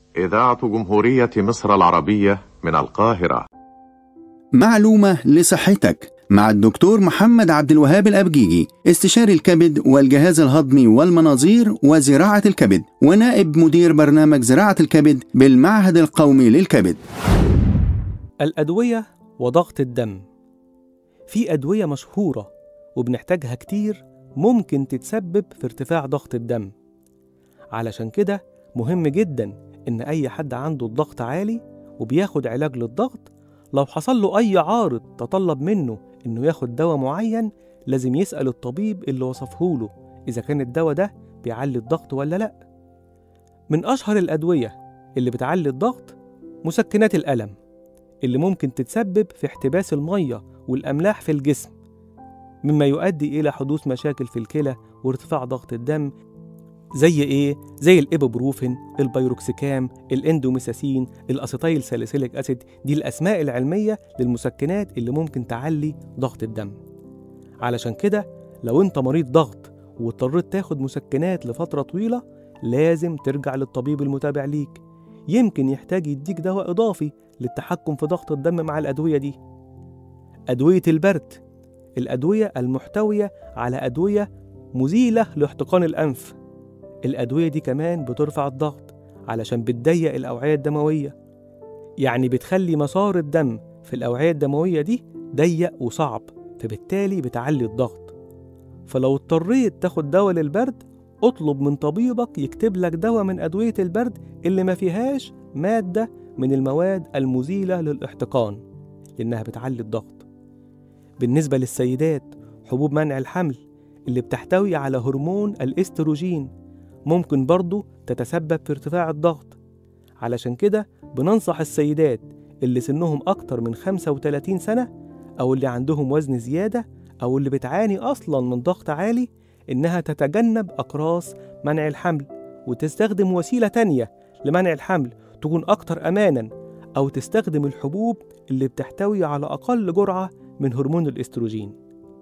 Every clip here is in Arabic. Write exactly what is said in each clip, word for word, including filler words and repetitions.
إذاعة جمهورية مصر العربية من القاهرة. معلومة لصحتك مع الدكتور محمد عبد الوهاب الأبجيجي، استشاري الكبد والجهاز الهضمي والمناظير وزراعة الكبد، ونائب مدير برنامج زراعة الكبد بالمعهد القومي للكبد. الأدوية وضغط الدم. في أدوية مشهورة وبنحتاجها كتير ممكن تتسبب في ارتفاع ضغط الدم. علشان كده مهم جدا إن أي حد عنده الضغط عالي وبياخد علاج للضغط، لو حصل له أي عارض تطلب منه إنه ياخد دواء معين، لازم يسأل الطبيب اللي وصفه له إذا كان الدواء ده بيعلي الضغط ولا لأ. من أشهر الأدوية اللي بتعلي الضغط مسكنات الألم، اللي ممكن تتسبب في احتباس المية والأملاح في الجسم، مما يؤدي إلى حدوث مشاكل في الكلى وارتفاع ضغط الدم. زي إيه؟ زي الإيبوبروفين، البيروكسيكام، الاندوميساسين، الأسيتايل ساليسيليك أسيد. دي الأسماء العلمية للمسكنات اللي ممكن تعلي ضغط الدم. علشان كده لو أنت مريض ضغط واضطريت تاخد مسكنات لفترة طويلة، لازم ترجع للطبيب المتابع ليك، يمكن يحتاج يديك دواء إضافي للتحكم في ضغط الدم مع الأدوية دي. أدوية البرد، الأدوية المحتوية على أدوية مزيلة لاحتقان الأنف. الأدوية دي كمان بترفع الضغط علشان بتضيق الأوعية الدموية، يعني بتخلي مسار الدم في الأوعية الدموية دي ضيق وصعب، فبالتالي بتعلي الضغط. فلو اضطريت تاخد دواء للبرد، اطلب من طبيبك يكتب لك دواء من أدوية البرد اللي ما فيهاش مادة من المواد المزيلة للاحتقان، لأنها بتعلي الضغط. بالنسبة للسيدات، حبوب منع الحمل اللي بتحتوي على هرمون الاستروجين ممكن برضو تتسبب في ارتفاع الضغط. علشان كده بننصح السيدات اللي سنهم أكتر من خمسة وثلاثين سنة، أو اللي عندهم وزن زيادة، أو اللي بتعاني أصلا من ضغط عالي، إنها تتجنب أقراص منع الحمل وتستخدم وسيلة تانية لمنع الحمل تكون أكتر أمانا، أو تستخدم الحبوب اللي بتحتوي على أقل جرعة من هرمون الاستروجين.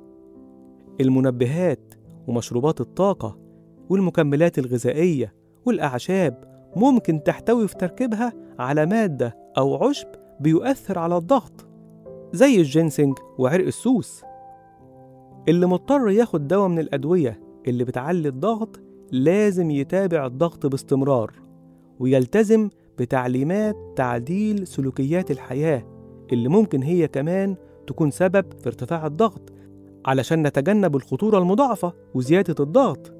المنبهات ومشروبات الطاقة والمكملات الغذائية والأعشاب ممكن تحتوي في تركيبها على مادة أو عشب بيؤثر على الضغط، زي الجينسينج وعرق السوس. اللي مضطر ياخد دواء من الأدوية اللي بتعلي الضغط لازم يتابع الضغط باستمرار، ويلتزم بتعليمات تعديل سلوكيات الحياة اللي ممكن هي كمان تكون سبب في ارتفاع الضغط، علشان نتجنب الخطورة المضاعفة وزيادة الضغط.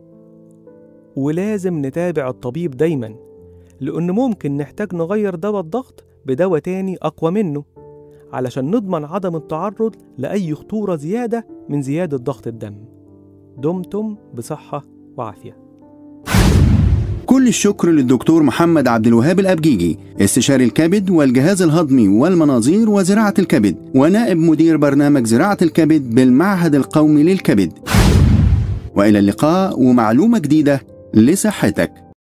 ولازم نتابع الطبيب دايما، لأن ممكن نحتاج نغير دواء الضغط بدواء تاني أقوى منه، علشان نضمن عدم التعرض لأي خطورة زيادة من زيادة ضغط الدم. دمتم بصحة وعافية. كل الشكر للدكتور محمد عبد الوهاب الأبجيجي، استشاري الكبد والجهاز الهضمي والمناظير وزراعة الكبد، ونائب مدير برنامج زراعة الكبد بالمعهد القومي للكبد. وإلى اللقاء ومعلومة جديدة لصحتك.